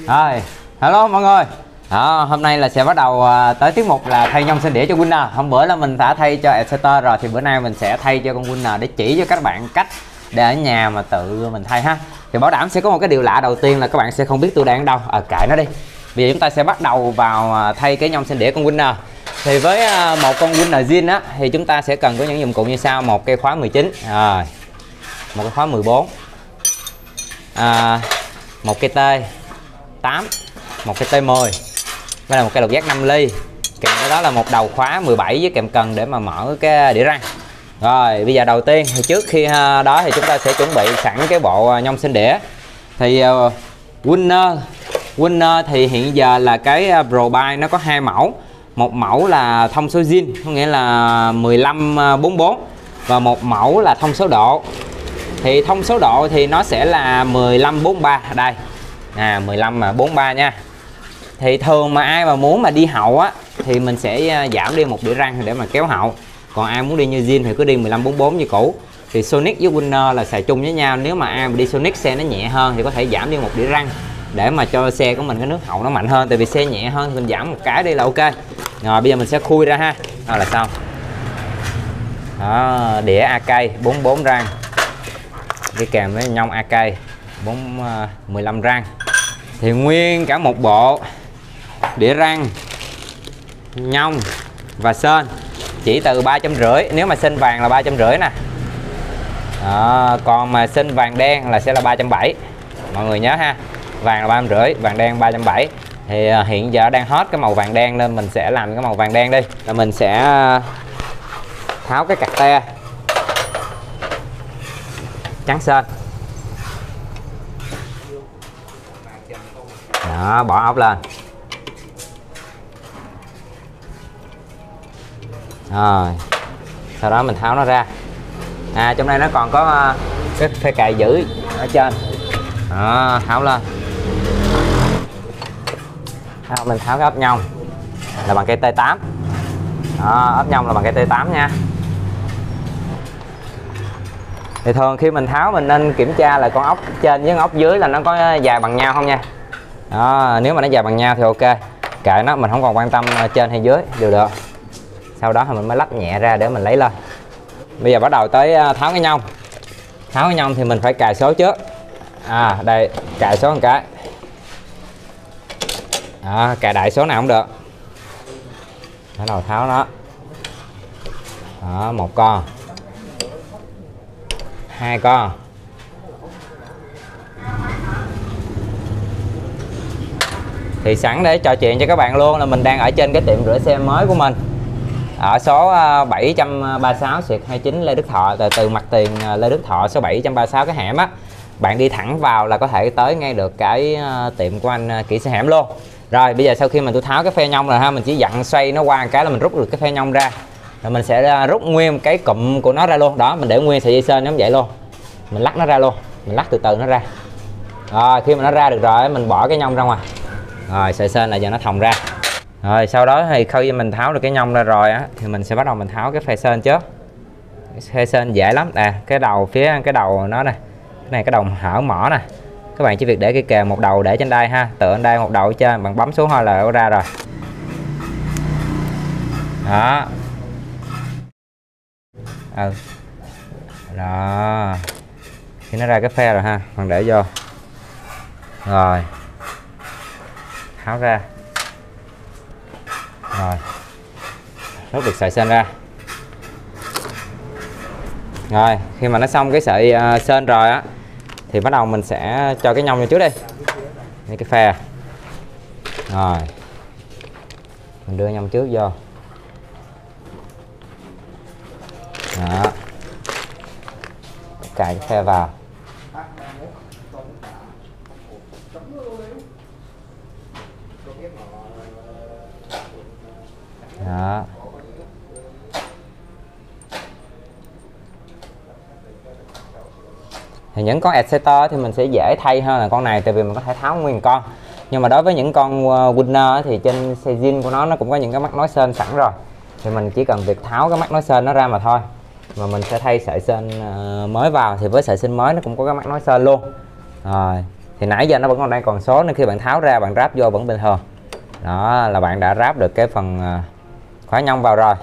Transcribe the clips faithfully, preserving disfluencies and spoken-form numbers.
Rồi, hello mọi người. Đó, hôm nay là sẽ bắt đầu uh, tới tiết mục là thay nhông sinh đĩa cho Winner. Hôm bữa là mình đã thay cho Exeter rồi, thì bữa nay mình sẽ thay cho con Winner để chỉ cho các bạn cách để ở nhà mà tự mình thay ha. Thì bảo đảm sẽ có một cái điều lạ đầu tiên là các bạn sẽ không biết tôi đang ở đâu. À, kệ nó đi. Bây giờ chúng ta sẽ bắt đầu vào uh, thay cái nhông sinh đĩa con Winner. Thì với uh, một con Winner zin á thì chúng ta sẽ cần có những dụng cụ như sau: một cây khóa mười chín, rồi, một cái khóa mười bốn, à, một cây tê tám, một cái tê mười, đây là một cây lục giác năm ly, kèm với đó là một đầu khóa mười bảy với kèm cần để mà mở cái đĩa răng. Rồi bây giờ đầu tiên thì trước khi đó thì chúng ta sẽ chuẩn bị sẵn cái bộ nhông sinh đĩa. Thì uh, Winner Winner thì hiện giờ là cái Pro Buy nó có hai mẫu. Một mẫu là thông số zin, có nghĩa là mười lăm bốn mươi bốn, và một mẫu là thông số độ. Thì thông số độ thì nó sẽ là mười lăm bốn mươi ba, đây à, mười lăm mà bốn mươi ba nha. Thì thường mà ai mà muốn mà đi hậu á thì mình sẽ giảm đi một đĩa răng để mà kéo hậu. Còn ai muốn đi như zin thì cứ đi mười lăm bốn mươi bốn như cũ. Thì Sonic với Winner là xài chung với nhau. Nếu mà ai mà đi Sonic xe nó nhẹ hơn thì có thể giảm đi một đĩa răng để mà cho xe của mình cái nước hậu nó mạnh hơn. Tại vì xe nhẹ hơn thì mình giảm một cái đi là ok. Rồi bây giờ mình sẽ khui ra ha. Đó là xong. Đó, đĩa a ca bốn mươi bốn răng đi kèm với nhông a ca bốn mười lăm răng. Thì nguyên cả một bộ đĩa răng, nhông và sên chỉ từ ba trăm rưỡi. Nếu mà sên vàng là ba trăm rưỡi nè. Đó, còn mà sên vàng đen là sẽ là ba trăm bảy mươi. Mọi người nhớ ha, vàng là ba trăm rưỡi, vàng đen ba trăm bảy mươi. Thì hiện giờ đang hot cái màu vàng đen nên mình sẽ làm cái màu vàng đen đi. Là mình sẽ tháo cái cặt te trắng sên. Đó, bỏ ốc lên. Rồi sau đó mình tháo nó ra. À, trong đây nó còn có cái phe cài giữ ở trên. Đó, tháo lên. Đó, mình tháo cái ốc nhông là bằng cây tê tám. Đó, ốc nhông là bằng cây tê tám nha. Thì thường khi mình tháo mình nên kiểm tra là con ốc trên với con ốc dưới là nó có dài bằng nhau không nha. Đó, nếu mà nó dài bằng nhau thì ok, kệ nó, mình không còn quan tâm trên hay dưới đều được. Sau đó thì mình mới lắp nhẹ ra để mình lấy lên. Bây giờ bắt đầu tới tháo cái nhông. Tháo cái nhông thì mình phải cài số trước. À đây, cài số một cái. Đó, cài đại số nào cũng được. Bắt đầu tháo nó. Đó, một con, hai con, thì sẵn để trò chuyện cho các bạn luôn là mình đang ở trên cái tiệm rửa xe mới của mình ở số bảy trăm ba mươi sáu xuyệt hai mươi chín Lê Đức Thọ, từ từ mặt tiền Lê Đức Thọ số bảy trăm ba mươi sáu cái hẻm á. Bạn đi thẳng vào là có thể tới ngay được cái tiệm của anh kỹ sư hẻm luôn. Rồi bây giờ sau khi mình tôi tháo cái phe nhông rồi ha, mình chỉ dặn xoay nó qua một cái là mình rút được cái phe nhông ra. Rồi mình sẽ rút nguyên cái cụm của nó ra luôn. Đó, mình để nguyên sợi dây sên giống vậy luôn. Mình lắc nó ra luôn, mình lắc từ từ nó ra. Rồi khi mà nó ra được rồi mình bỏ cái nhông ra ngoài. Rồi sợi sên là giờ nó thòng ra. Rồi sau đó thì khi mình tháo được cái nhông ra rồi á thì mình sẽ bắt đầu mình tháo cái phe sên trước. Phe sên dễ lắm. À, cái đầu phía cái đầu nó này, cái này cái đầu hở mỏ nè. Các bạn chỉ việc để cái kề một đầu để trên đây ha, tựa trên đây một đầu ở trên, bạn bấm xuống thôi là nó ra rồi. Đó. Ừ. Đó. Khi nó ra cái phe rồi ha, bạn để vô. Rồi. Tháo ra. Rồi. Rút được sợi sên ra. Rồi, khi mà nó xong cái sợi uh, sên rồi á thì bắt đầu mình sẽ cho cái nhông vô trước đi. Đây cái phe. Rồi. Mình đưa nhông trước vô. Đó. Cài cái phe vào. Đó. Thì những con Exeter thì mình sẽ dễ thay hơn là con này, tại vì mình có thể tháo nguyên con. Nhưng mà đối với những con Winner thì trên xe zin của nó nó cũng có những cái mắt nối sên sẵn rồi, thì mình chỉ cần việc tháo cái mắt nối sên nó ra mà thôi. Mà mình sẽ thay sợi sên mới vào, thì với sợi sên mới nó cũng có cái mắt nối sên luôn. Rồi Thì nãy giờ nó vẫn còn đang còn số nên khi bạn tháo ra bạn ráp vô vẫn bình thường. Đó là bạn đã ráp được cái phần khóa nhông vào rồi.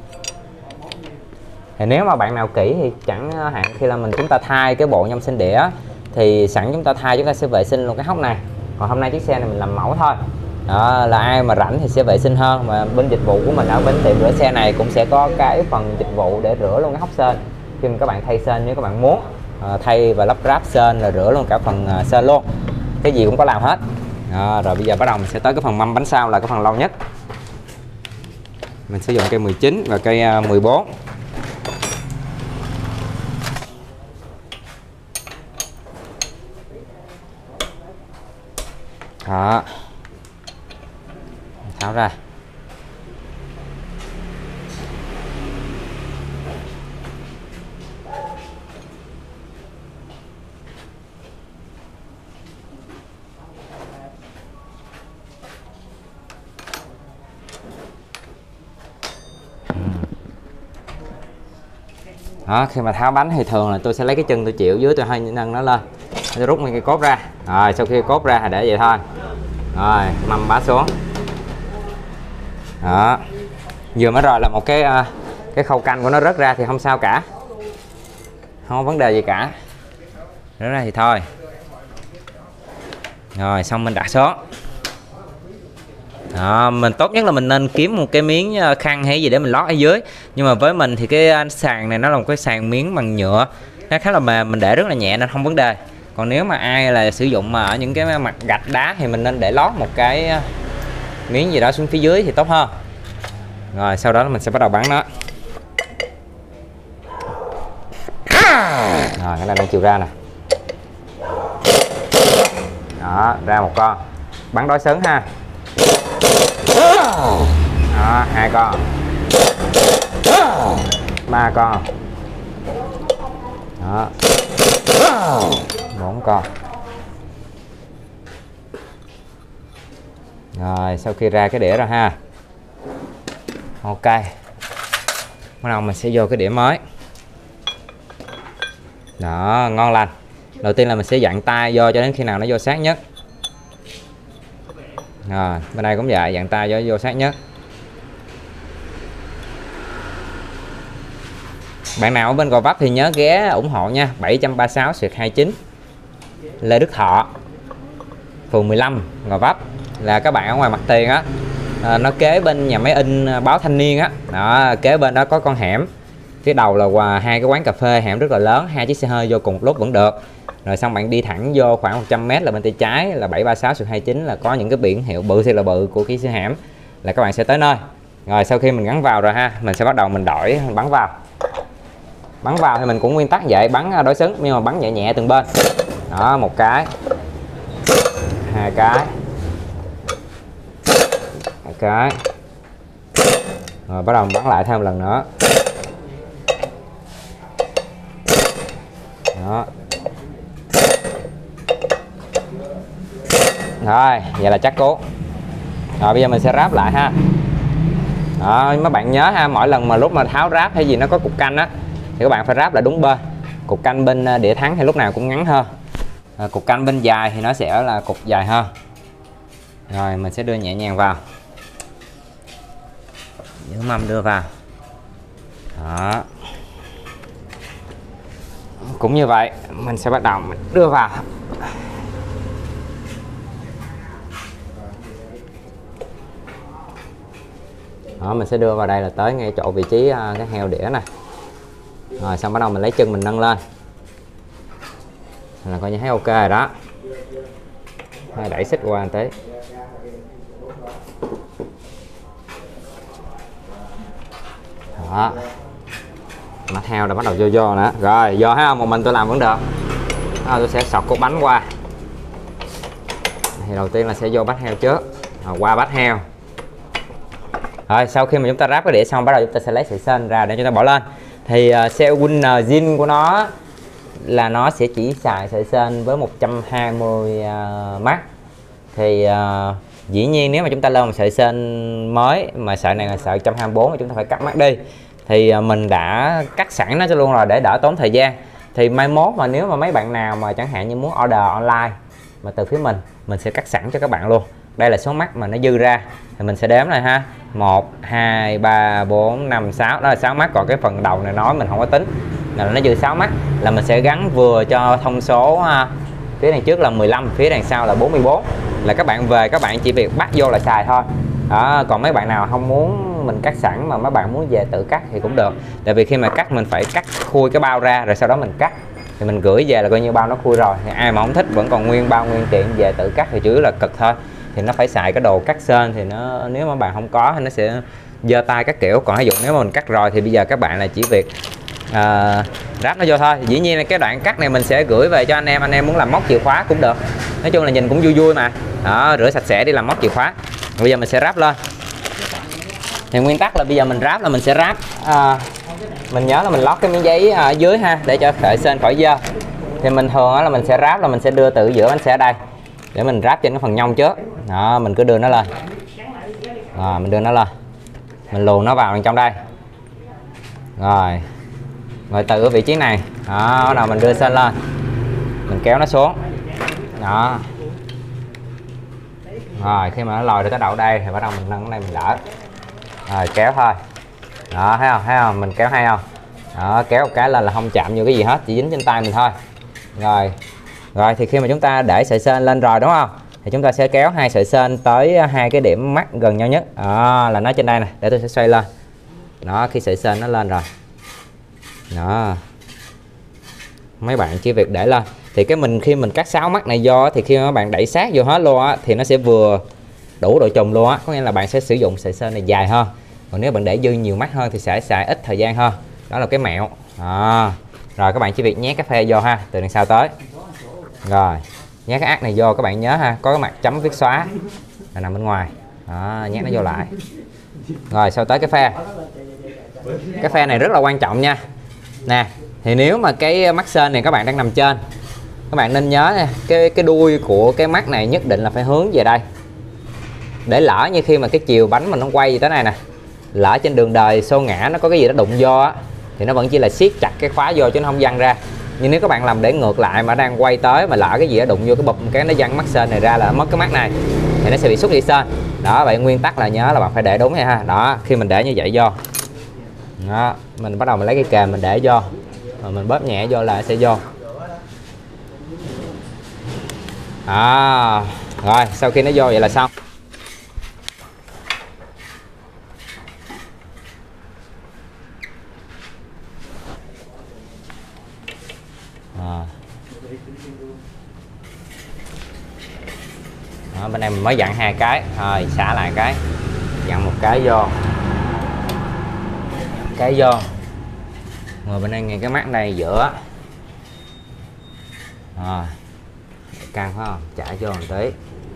Thì nếu mà bạn nào kỹ thì chẳng hạn khi là mình chúng ta thay cái bộ nhôm sinh đĩa thì sẵn chúng ta thay chúng ta sẽ vệ sinh luôn cái hốc này. Còn hôm nay chiếc xe này mình làm mẫu thôi. Đó, là ai mà rảnh thì sẽ vệ sinh hơn. Mà bên dịch vụ của mình ở bên tiệm rửa xe này cũng sẽ có cái phần dịch vụ để rửa luôn cái hốc sên khi mà các bạn thay sên nếu các bạn muốn. À, thay và lắp ráp sên là rửa luôn cả phần uh, sên luôn, cái gì cũng có làm hết. À, rồi bây giờ bắt đầu mình sẽ tới cái phần mâm bánh sau là cái phần lâu nhất. Mình sử dụng cây mười chín và cây uh, mười bốn. Đó, tháo ra. Đó, khi mà tháo bánh thì thường là tôi sẽ lấy cái chân tôi chịu dưới, tôi hơi nâng nó lên, tôi rút nguyên cái cốt ra. Rồi sau khi cốt ra thì để vậy thôi. Rồi mâm bá xuống. Đó, vừa mới rồi là một cái cái khâu canh của nó rớt ra thì không sao cả, không có vấn đề gì cả, rớt ra thì thôi. Rồi xong mình đặt xuống. Đó, mình tốt nhất là mình nên kiếm một cái miếng khăn hay gì để mình lót ở dưới. Nhưng mà với mình thì cái sàn này nó là một cái sàn miếng bằng nhựa, nó khá là mềm, mình để rất là nhẹ nên không vấn đề. Còn nếu mà ai là sử dụng mà ở những cái mặt gạch đá thì mình nên để lót một cái miếng gì đó xuống phía dưới thì tốt hơn. Rồi sau đó mình sẽ bắt đầu bắn nó. Rồi cái này đang chiều ra nè. Đó, ra một con. Bắn đối xứng ha. Đó, hai con. Ba con. Đó. Bốn con. Rồi sau khi ra cái đĩa rồi ha. Ok. Bắt đầu mình sẽ vô cái đĩa mới. Đó, ngon lành. Đầu tiên là mình sẽ dặn tay vô cho đến khi nào nó vô sát nhất. Rồi, bên đây cũng vậy, dặn tay vô vô sát nhất. Bạn nào ở bên Gò Vấp thì nhớ ghé ủng hộ nha. Bảy ba sáu hai chín Lê Đức Thọ, phường mười lăm, Gò Vấp. Là các bạn ở ngoài mặt tiền á, à, nó kế bên nhà máy in Báo Thanh Niên á. Đó, kế bên đó có con hẻm. Phía đầu là qua hai cái quán cà phê, hẻm rất là lớn, hai chiếc xe hơi vô cùng một lúc vẫn được. Rồi xong bạn đi thẳng vô khoảng một trăm mét là bên tay trái là bảy ba sáu hai chín là có những cái biển hiệu bự siêu là bự của cái xe hẻm, là các bạn sẽ tới nơi. Rồi sau khi mình gắn vào rồi ha, mình sẽ bắt đầu mình đổi bắn vào. Bắn vào thì mình cũng nguyên tắc vậy, bắn đối xứng nhưng mà bắn nhẹ nhẹ từng bên. Đó, một cái, hai cái, một cái. Rồi bắt đầu bắn lại thêm một lần nữa. Đó. Rồi, vậy là chắc cố. Rồi bây giờ mình sẽ ráp lại ha. Đó, mấy bạn nhớ ha, mỗi lần mà lúc mà tháo ráp hay gì nó có cục canh á thì các bạn phải ráp lại đúng bên. Cục canh bên đĩa thắng thì lúc nào cũng ngắn hơn. À, cục canh bên dài thì nó sẽ là cục dài hơn. Rồi mình sẽ đưa nhẹ nhàng vào. Giữ mâm đưa vào. Đó. Cũng như vậy, mình sẽ bắt đầu mình đưa vào. Đó, mình sẽ đưa vào đây là tới ngay chỗ vị trí uh, cái heo đĩa này. Rồi xong bắt đầu mình lấy chân mình nâng lên là coi như thấy ok rồi đó. Đẩy xích qua một tí. Đó, mắt heo đã bắt đầu vô vô nữa. Rồi vô thấy không, một mình tôi làm vẫn được. Đó, tôi sẽ sọt cốt bánh qua. Thì đầu tiên là sẽ vô bát heo trước, rồi qua bát heo. Rồi sau khi mà chúng ta ráp cái đĩa xong, bắt đầu chúng ta sẽ lấy sợi sên ra để chúng ta bỏ lên. Thì uh, xe Winner zin của nó là nó sẽ chỉ xài sợi sên với một trăm hai mươi uh, mắc. Thì uh, dĩ nhiên nếu mà chúng ta lên một sợi sên mới mà sợi này là sợi một trăm hai mươi bốn thì chúng ta phải cắt mắt đi. Thì uh, mình đã cắt sẵn nó cho luôn rồi để đỡ tốn thời gian. Thì mai mốt mà nếu mà mấy bạn nào mà chẳng hạn như muốn order online mà từ phía mình mình sẽ cắt sẵn cho các bạn luôn. Đây là số mắt mà nó dư ra thì mình sẽ đếm này ha, một hai ba bốn năm sáu, đó là sáu mắt. Còn cái phần đầu này nói mình không có tính, là nó dư sáu mắt là mình sẽ gắn vừa cho thông số phía đằng trước là mười lăm, phía đằng sau là bốn mươi bốn, là các bạn về các bạn chỉ việc bắt vô là xài thôi đó. Còn mấy bạn nào không muốn mình cắt sẵn mà mấy bạn muốn về tự cắt thì cũng được, tại vì khi mà cắt mình phải cắt khui cái bao ra rồi sau đó mình cắt thì mình gửi về là coi như bao nó khui rồi. Thì ai mà không thích vẫn còn nguyên bao nguyên tiện về tự cắt thì chủ yếu là cực thôi, thì nó phải xài cái đồ cắt sên thì nó, nếu mà bạn không có thì nó sẽ giơ tay các kiểu. Còn ví dụ nếu mà mình cắt rồi thì bây giờ các bạn là chỉ việc à, ráp nó vô thôi. Dĩ nhiên là cái đoạn cắt này mình sẽ gửi về cho anh em, anh em muốn làm móc chìa khóa cũng được, nói chung là nhìn cũng vui vui mà đó, rửa sạch sẽ đi làm móc chìa khóa. Bây giờ mình sẽ ráp lên. Thì nguyên tắc là bây giờ mình ráp là mình sẽ ráp à, mình nhớ là mình lót cái miếng giấy ở dưới ha, để cho sợi sên khỏi dơ. Thì mình thường là mình sẽ ráp là mình sẽ đưa từ giữa bánh xe ở đây để mình ráp trên cái phần nhông trước đó, mình cứ đưa nó lên à, mình đưa nó lên, mình luồn nó vào trong đây rồi, rồi từ cái vị trí này đó, bắt đầu mình đưa sên lên, mình kéo nó xuống đó. Rồi khi mà nó lòi được cái đậu đây thì bắt đầu mình nâng cái này mình đỡ rồi kéo thôi đó, thấy không, thấy không, mình kéo hay không đó, kéo một cái lên là không chạm vô cái gì hết, chỉ dính trên tay mình thôi. Rồi rồi thì khi mà chúng ta để sợi sên lên rồi đúng không, thì chúng ta sẽ kéo hai sợi sên tới hai cái điểm mắt gần nhau nhất đó, là nó trên đây này, để tôi sẽ xoay lên đó. Khi sợi sên nó lên rồi đó, mấy bạn chỉ việc để lên. Thì cái mình khi mình cắt sáu mắt này vô thì khi mà các bạn đẩy sát vô hết luôn á thì nó sẽ vừa đủ độ trùng luôn á, có nghĩa là bạn sẽ sử dụng sợi sên này dài hơn. Còn nếu bạn để dư nhiều mắt hơn thì sẽ xài ít thời gian hơn, đó là cái mẹo đó. Rồi các bạn chỉ việc nhét cái phe vô ha, từ đằng sau tới rồi nhét cái ác này vô. Các bạn nhớ ha, có cái mặt chấm viết xóa là nằm bên ngoài đó, nhét nó vô lại. Rồi sau tới cái phe, cái phe này rất là quan trọng nha nè. Thì nếu mà cái mắt sên này các bạn đang nằm trên, các bạn nên nhớ nha, cái cái đuôi của cái mắt này nhất định là phải hướng về đây, để lỡ như khi mà cái chiều bánh mình nó quay tới này nè, lỡ trên đường đời xô ngã nó có cái gì đó đụng vô á, thì nó vẫn chỉ là siết chặt cái khóa vô chứ nó không văng ra. Nhưng nếu các bạn làm để ngược lại mà đang quay tới mà lỡ cái gì đó đụng vô cái bụp cái nó văng mắt sên này ra là mất cái mắt này, thì nó sẽ bị xúc dây sên đó. Vậy nguyên tắc là nhớ là bạn phải để đúng nha ha. Đó, khi mình để như vậy vô đó, mình bắt đầu mình lấy cái kềm mình để vô rồi mình bóp nhẹ vô là nó sẽ vô à. Rồi sau khi nó vô vậy là xong. À. Đó, bên em mới dặn hai cái rồi xả lại cái, dặn một cái vô, cái vô, rồi bên đây ngay cái mắt này giữa à, căng phải không, chả vô một tí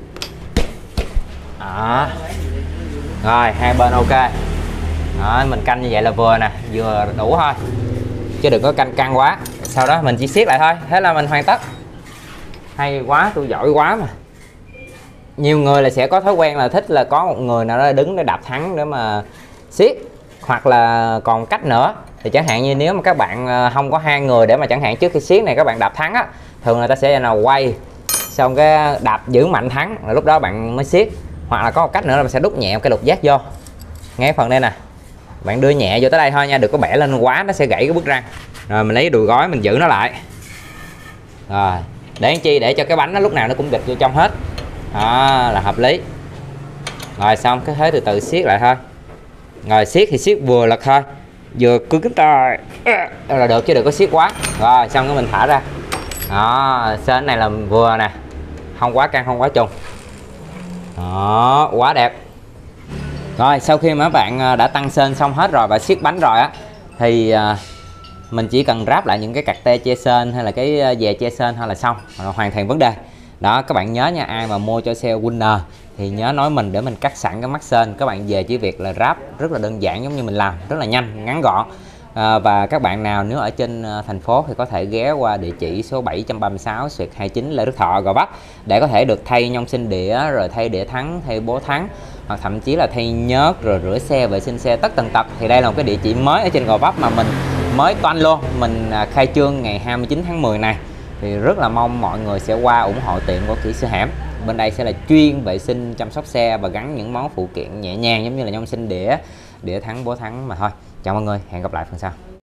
đó. Rồi hai bên ok đó, mình canh như vậy là vừa nè, vừa đủ thôi chứ đừng có canh căng quá. Sau đó mình chỉ siết lại thôi, thế là mình hoàn tất. Hay quá, tôi giỏi quá mà. Nhiều người là sẽ có thói quen là thích là có một người nào đó đứng để đạp thắng để mà siết, hoặc là còn cách nữa thì chẳng hạn như nếu mà các bạn không có hai người để mà chẳng hạn trước khi siết này các bạn đạp thắng á, thường người ta sẽ nào quay xong cái đạp giữ mạnh thắng, là lúc đó bạn mới siết. Hoặc là có một cách nữa là bạn sẽ đút nhẹ cái lục giác vô ngay phần đây nè, bạn đưa nhẹ vô tới đây thôi nha, đừng có bẻ lên quá nó sẽ gãy cái bức răng. Rồi mình lấy đùi gói mình giữ nó lại rồi, để làm chi, để cho cái bánh nó lúc nào nó cũng bịt vô trong hết đó, là hợp lý. Rồi xong cái thế từ từ siết lại thôi. Rồi siết thì siết vừa lật thôi, vừa cứ cái tay là được chứ đừng có siết quá. Rồi xong cái mình thả ra đó, sên này là vừa nè, không quá căng không quá trùng đó, quá đẹp. Rồi sau khi mà các bạn đã tăng sên xong hết rồi và siết bánh rồi á, thì mình chỉ cần ráp lại những cái cặt tê che sên hay là cái dè che sên thôi là xong, rồi hoàn thành vấn đề đó. Các bạn nhớ nha, ai mà mua cho xe Winner thì nhớ nói mình để mình cắt sẵn cái mắt sên. Các bạn về chỉ việc là ráp rất là đơn giản, giống như mình làm rất là nhanh ngắn gọn. À, và các bạn nào nếu ở trên thành phố thì có thể ghé qua địa chỉ số bảy trăm ba mươi sáu xuyệt hai mươi chín Lê Đức Thọ, Gò Vấp để có thể được thay nhông sinh đĩa, rồi thay đĩa thắng, thay bố thắng, hoặc thậm chí là thay nhớt, rồi rửa xe, vệ sinh xe tất tần tật. Thì đây là một cái địa chỉ mới ở trên Gò Vấp mà mình mới toanh luôn, mình khai trương ngày hai mươi chín tháng mười này Thì rất là mong mọi người sẽ qua ủng hộ tiệm của kỹ sư Hẻm. Bên đây sẽ là chuyên vệ sinh chăm sóc xe và gắn những món phụ kiện nhẹ nhàng giống như là nhông sinh đĩa, đĩa thắng, búa thắng mà thôi. Chào mọi người, hẹn gặp lại phần sau.